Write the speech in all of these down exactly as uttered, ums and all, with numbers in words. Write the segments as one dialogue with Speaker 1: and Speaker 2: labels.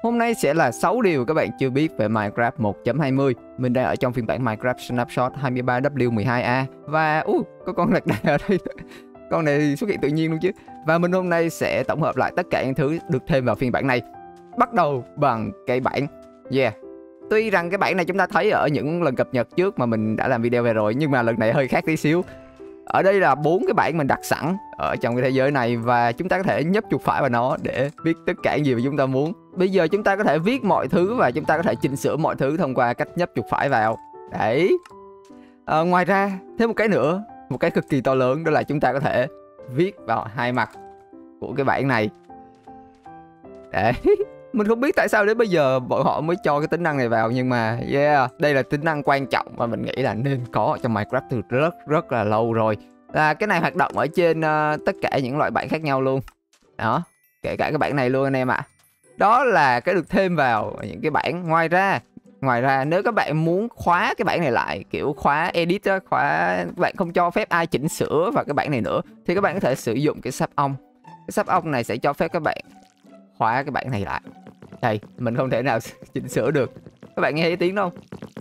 Speaker 1: Hôm nay sẽ là sáu điều các bạn chưa biết về Minecraft một chấm hai mươi. Mình đang ở trong phiên bản Minecraft Snapshot hai mươi ba W mười hai A. Và uh, có con lạc đà ở đây. Con này xuất hiện tự nhiên luôn chứ. Và mình hôm nay sẽ tổng hợp lại tất cả những thứ được thêm vào phiên bản này. Bắt đầu bằng cái bản Yeah. Tuy rằng cái bản này chúng ta thấy ở những lần cập nhật trước mà mình đã làm video về rồi, nhưng mà lần này hơi khác tí xíu. Ở đây là bốn cái bản mình đặt sẵn ở trong cái thế giới này, và chúng ta có thể nhấp chuột phải vào nó để viết tất cả những gì mà chúng ta muốn. Bây giờ chúng ta có thể viết mọi thứ và chúng ta có thể chỉnh sửa mọi thứ thông qua cách nhấp chuột phải vào. Đấy. À, ngoài ra thêm một cái nữa, một cái cực kỳ to lớn, đó là chúng ta có thể viết vào hai mặt của cái bản này. Đấy. Mình không biết tại sao đến bây giờ bọn họ mới cho cái tính năng này vào, nhưng mà yeah, đây là tính năng quan trọng và mình nghĩ là nên có ở trong Minecraft từ rất rất là lâu rồi. Là cái này hoạt động ở trên uh, tất cả những loại bản khác nhau luôn. Đó, kể cả cái bản này luôn anh em ạ. À. Đó là cái được thêm vào những cái bản. Ngoài ra, ngoài ra nếu các bạn muốn khóa cái bản này lại, kiểu khóa edit đó, khóa các bạn không cho phép ai chỉnh sửa vào cái bản này nữa, thì các bạn có thể sử dụng cái sáp ong. Cái sáp ong này sẽ cho phép các bạn khóa cái bản này lại. Đây, mình không thể nào chỉnh sửa được. Các bạn nghe thấy tiếng không?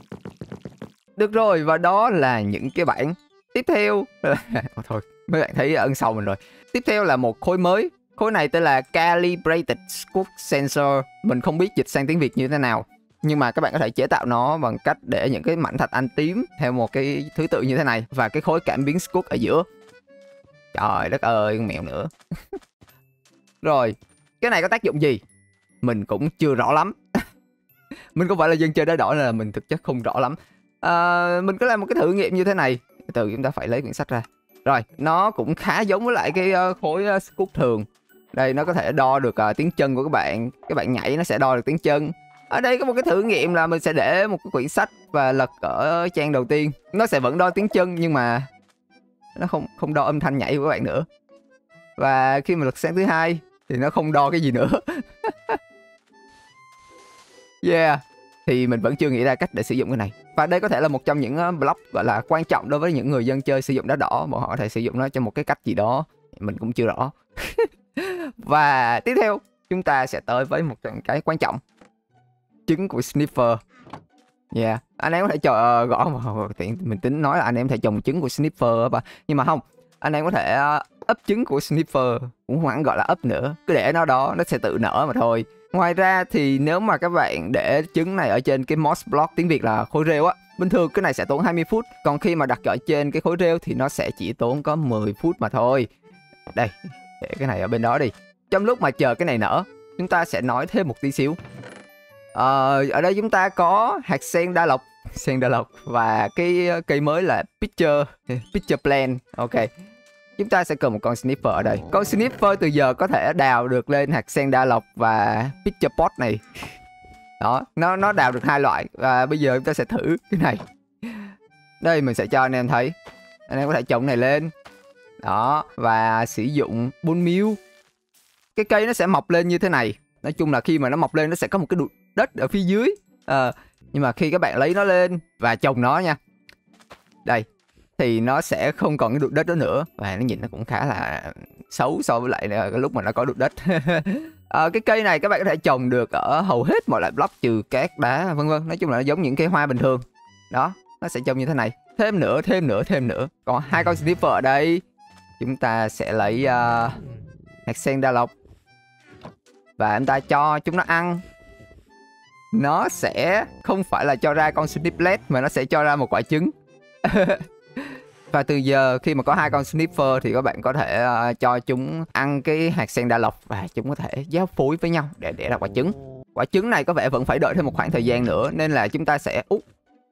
Speaker 1: Được rồi, và đó là những cái bản. Tiếp theo là... thôi, mấy bạn thấy ẩn sau mình rồi. Tiếp theo là một khối mới. Khối này tên là Calibrated Scoop Sensor. Mình không biết dịch sang tiếng Việt như thế nào, nhưng mà các bạn có thể chế tạo nó bằng cách để những cái mảnh thạch anh tím theo một cái thứ tự như thế này, và cái khối cảm biến scoop ở giữa. Trời đất ơi, con mèo nữa. Rồi, cái này có tác dụng gì? Mình cũng chưa rõ lắm. Mình không phải là dân chơi đá đỏ nên là mình thực chất không rõ lắm. À, mình có làm một cái thử nghiệm như thế này. Từ chúng ta phải lấy quyển sách ra. Rồi, nó cũng khá giống với lại cái uh, khối uh, scoop thường. Đây, nó có thể đo được uh, tiếng chân của các bạn. Các bạn nhảy nó sẽ đo được tiếng chân. Ở đây có một cái thử nghiệm là mình sẽ để một cái quyển sách và lật ở trang đầu tiên. Nó sẽ vẫn đo tiếng chân nhưng mà nó không không đo âm thanh nhảy của các bạn nữa. Và khi mà lật sang thứ hai thì nó không đo cái gì nữa. Yeah. Thì mình vẫn chưa nghĩ ra cách để sử dụng cái này. Và đây có thể là một trong những block gọi là quan trọng đối với những người dân chơi sử dụng đá đỏ. Bọn họ có thể sử dụng nó cho một cái cách gì đó. Mình cũng chưa rõ. Và tiếp theo chúng ta sẽ tới với một cái quan trọng. Trứng của Sniffer. Yeah. Anh em có thể chờ uh, gõ vào. Mình tính nói là anh em có thể trồng trứng của Sniffer. Nhưng mà không. Anh em có thể uh, ấp trứng của Sniffer. Cũng không hẳn gọi là ấp nữa. Cứ để nó đó, nó sẽ tự nở mà thôi. Ngoài ra thì nếu mà các bạn để trứng này ở trên cái moss block, tiếng Việt là khối rêu á, bình thường cái này sẽ tốn hai mươi phút. Còn khi mà đặt ở trên cái khối rêu thì nó sẽ chỉ tốn có mười phút mà thôi. Đây, để cái này ở bên đó đi. Trong lúc mà chờ cái này nở, chúng ta sẽ nói thêm một tí xíu. Ờ, ở đây chúng ta có hạt sen đa lộc, sen đa lộc và cái cây mới là Pitcher, Pitcher Plant. Ok. Chúng ta sẽ cần một con Sniffer ở đây. Con Sniffer từ giờ có thể đào được lên hạt sen đa lộc và Pitcher Pot này. Đó, nó nó đào được hai loại. Và bây giờ chúng ta sẽ thử cái này. Đây mình sẽ cho anh em thấy. Anh em có thể trồng này lên. Đó, và sử dụng bone meal. Cái cây nó sẽ mọc lên như thế này. Nói chung là khi mà nó mọc lên nó sẽ có một cái đụt đất ở phía dưới. À, nhưng mà khi các bạn lấy nó lên và trồng nó nha. Đây. Thì nó sẽ không còn cái đụt đất đó nữa. Và nó nhìn nó cũng khá là xấu so với lại cái lúc mà nó có đụt đất. À, cái cây này các bạn có thể trồng được ở hầu hết mọi loại block trừ cát đá vân vân. Nói chung là nó giống những cây hoa bình thường. Đó, nó sẽ trông như thế này. Thêm nữa, thêm nữa, thêm nữa. Còn hai con Sniffer ở đây. Chúng ta sẽ lấy uh, hạt sen đa lộc. Và chúng ta cho chúng nó ăn. Nó sẽ không phải là cho ra con Sniplet mà nó sẽ cho ra một quả trứng. Và từ giờ khi mà có hai con Sniffer thì các bạn có thể uh, cho chúng ăn cái hạt sen đa lộc và chúng có thể giao phối với nhau để đẻ ra quả trứng. Quả trứng này có vẻ vẫn phải đợi thêm một khoảng thời gian nữa nên là chúng ta sẽ úp.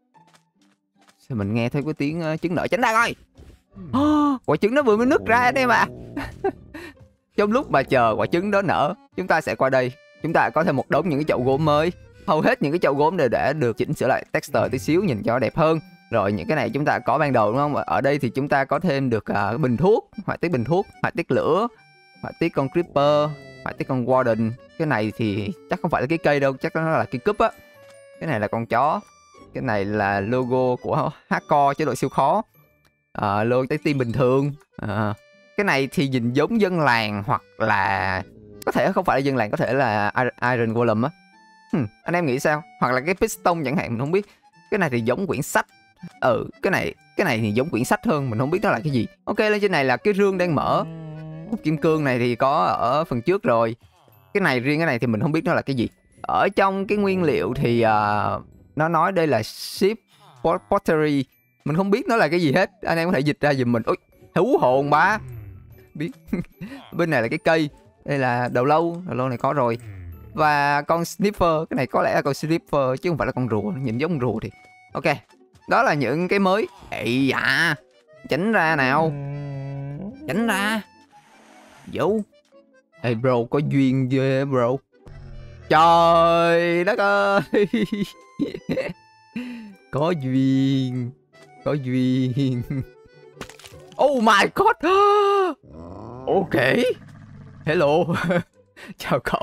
Speaker 1: Sao mình nghe thấy cái tiếng uh, trứng nở, tránh ra coi. Oh, quả trứng nó vừa mới nứt ra anh em ạ. Trong lúc mà chờ quả trứng đó nở, chúng ta sẽ qua đây. Chúng ta có thêm một đống những cái chậu gốm mới. Hầu hết những cái chậu gốm đều đã được chỉnh sửa lại texture tí xíu nhìn cho đẹp hơn. Rồi những cái này chúng ta có ban đầu đúng không? Ở đây thì chúng ta có thêm được uh, bình thuốc, họa tiết bình thuốc, họa tiết lửa, họa tiết con creeper, họa tiết con warden. Cái này thì chắc không phải là cái cây đâu, chắc nó là cái cúp á. Cái này là con chó. Cái này là logo của hardcore chế độ siêu khó. Uh, logo trái tim bình thường. Uh, cái này thì nhìn giống dân làng hoặc là có thể không phải là dân làng, có thể là Iron Golem á. Hmm, anh em nghĩ sao? Hoặc là cái piston chẳng hạn, mình không biết. Cái này thì giống quyển sách. Ừ, cái này cái này thì giống quyển sách hơn, mình không biết nó là cái gì. Ok, lên trên này là cái rương đang mở. Hút kim cương này thì có ở phần trước rồi. Cái này, riêng cái này thì mình không biết nó là cái gì. Ở trong cái nguyên liệu thì uh, nó nói đây là ship pottery. Mình không biết nó là cái gì hết. Anh em có thể dịch ra giùm mình. Ôi, hú hồn ba. Biết. Bên này là cái cây. Đây là đầu lâu. Đầu lâu này có rồi. Và con sniffer. Cái này có lẽ là con sniffer chứ không phải là con rùa. Nhìn giống con rùa thì. Ok. Đó là những cái mới. Ây da. Tránh ra nào. Tránh ra. Vô. Ê bro, có duyên ghê bro. Trời đất ơi. Có duyên. Có duyên. Oh my god. Ok. Hello. Chào cậu.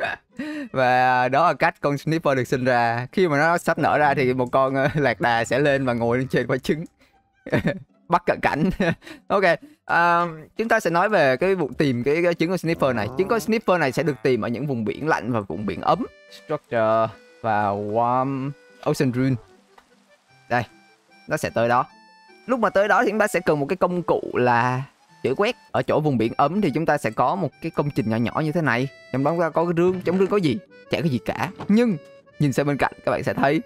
Speaker 1: Và đó là cách con sniffer được sinh ra. Khi mà nó sắp nở ra thì một con lạc đà sẽ lên và ngồi lên trên quả trứng. Bắt cận cảnh. Ok. Uh, chúng ta sẽ nói về cái vụ tìm cái, cái trứng con sniffer này. Trứng con sniffer này sẽ được tìm ở những vùng biển lạnh và vùng biển ấm. Structure và warm ocean rune. Đây, nó sẽ tới đó. Lúc mà tới đó thì chúng ta sẽ cần một cái công cụ là chữ quét. Ở chỗ vùng biển ấm thì chúng ta sẽ có một cái công trình nhỏ nhỏ như thế này. Trong đó chúng ta có cái rương. Trong rương có gì? Chả có gì cả. Nhưng nhìn sang bên cạnh các bạn sẽ thấy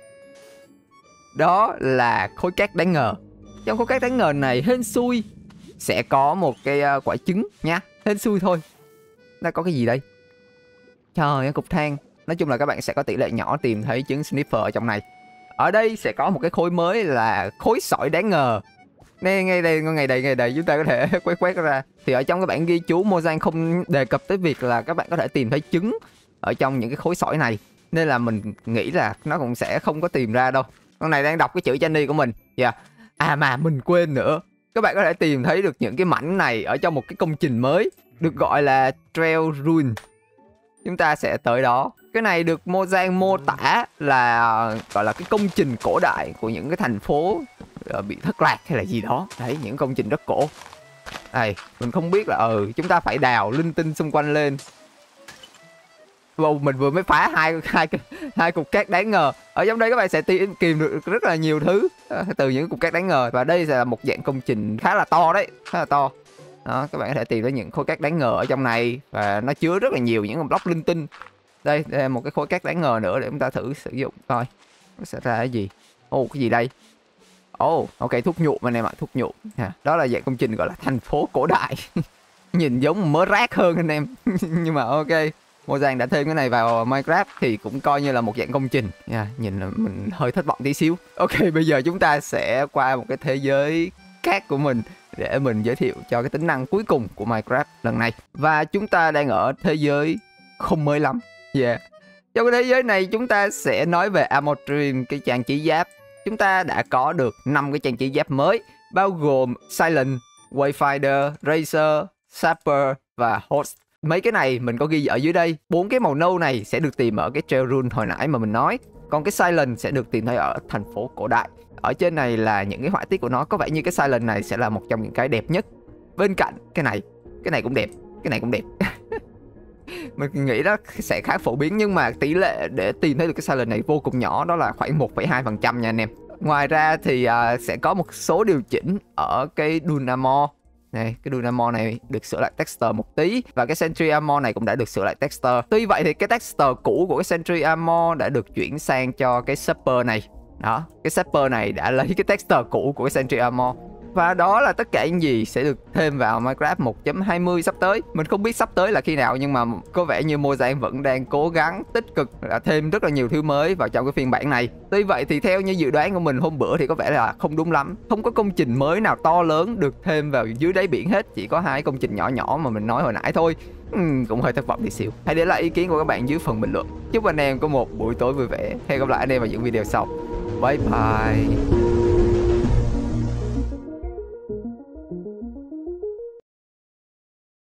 Speaker 1: đó là khối cát đáng ngờ. Trong khối cát đáng ngờ này hên xui sẽ có một cái uh, quả trứng nha. Hên xui thôi. Nó có cái gì đây? Trời ơi, cục than. Nói chung là các bạn sẽ có tỷ lệ nhỏ tìm thấy trứng sniffer ở trong này. Ở đây sẽ có một cái khối mới là khối sỏi đáng ngờ. Đây, ngay đây, ngay đây, ngay đây chúng ta có thể quét quét ra. Thì ở trong cái bản ghi chú Mojang không đề cập tới việc là các bạn có thể tìm thấy trứng ở trong những cái khối sỏi này. Nên là mình nghĩ là nó cũng sẽ không có tìm ra đâu. Con này đang đọc cái chữ Channy của mình. Dạ. Yeah. À mà mình quên nữa. Các bạn có thể tìm thấy được những cái mảnh này ở trong một cái công trình mới được gọi là Trail Rune. Chúng ta sẽ tới đó. Cái này được Mojang mô tả là gọi là cái công trình cổ đại của những cái thành phố bị thất lạc hay là gì đó. Đấy, những công trình rất cổ. Đây, mình không biết là ừ chúng ta phải đào linh tinh xung quanh lên. Wow, mình vừa mới phá hai hai hai cục cát đáng ngờ. Ở trong đây các bạn sẽ tìm kìm được rất là nhiều thứ từ những cục cát đáng ngờ. Và đây là một dạng công trình khá là to đấy, khá là to. Đó, các bạn có thể tìm thấy những khối cát đáng ngờ ở trong này và nó chứa rất là nhiều những block linh tinh. Đây, đây là một cái khối cát đáng ngờ nữa để chúng ta thử sử dụng coi nó sẽ ra cái gì. Ồ, cái gì đây? Ồ, oh, ok, thuốc nhuộm anh em ạ, thuốc nhuộm. Đó là dạng công trình gọi là thành phố cổ đại. Nhìn giống mớ rác hơn anh em. Nhưng mà ok, Mojang đã thêm cái này vào Minecraft thì cũng coi như là một dạng công trình. Yeah, nhìn là mình hơi thất vọng tí xíu. Ok, bây giờ chúng ta sẽ qua một cái thế giới khác của mình để mình giới thiệu cho cái tính năng cuối cùng của Minecraft lần này. Và chúng ta đang ở thế giới không mới lắm. Yeah. Trong cái thế giới này chúng ta sẽ nói về Armor Dream, cái trang trí giáp. Chúng ta đã có được năm cái trang trí giáp mới, bao gồm Silent, Wayfinder, Racer, Sapper và Host. Mấy cái này mình có ghi ở dưới đây. Bốn cái màu nâu này sẽ được tìm ở cái Trail Rune hồi nãy mà mình nói. Còn cái Silent sẽ được tìm thấy ở thành phố cổ đại. Ở trên này là những cái họa tiết của nó. Có vẻ như cái Silent này sẽ là một trong những cái đẹp nhất. Bên cạnh cái này, cái này cũng đẹp, cái này cũng đẹp. Mình nghĩ nó sẽ khá phổ biến, nhưng mà tỷ lệ để tìm thấy được cái Silent này vô cùng nhỏ, đó là khoảng một phẩy hai phần trăm nha anh em. Ngoài ra thì uh, sẽ có một số điều chỉnh ở cái Dynamo. Này, cái Dynamo này được sửa lại texture một tí. Và cái Sentry Armor này cũng đã được sửa lại texture. Tuy vậy thì cái texture cũ của cái Sentry Armor đã được chuyển sang cho cái Sapper này. Đó, cái Sapper này đã lấy cái texture cũ của cái Sentry Armor. Và đó là tất cả những gì sẽ được thêm vào Minecraft một chấm hai mươi sắp tới. Mình không biết sắp tới là khi nào, nhưng mà có vẻ như Mojang vẫn đang cố gắng tích cực là thêm rất là nhiều thứ mới vào trong cái phiên bản này. Tuy vậy thì theo như dự đoán của mình hôm bữa thì có vẻ là không đúng lắm. Không có công trình mới nào to lớn được thêm vào dưới đáy biển hết. Chỉ có hai công trình nhỏ nhỏ mà mình nói hồi nãy thôi. uhm, Cũng hơi thất vọng tí xíu. Hãy để lại ý kiến của các bạn dưới phần bình luận. Chúc anh em có một buổi tối vui vẻ. Hẹn gặp lại anh em vào những video sau. Bye bye.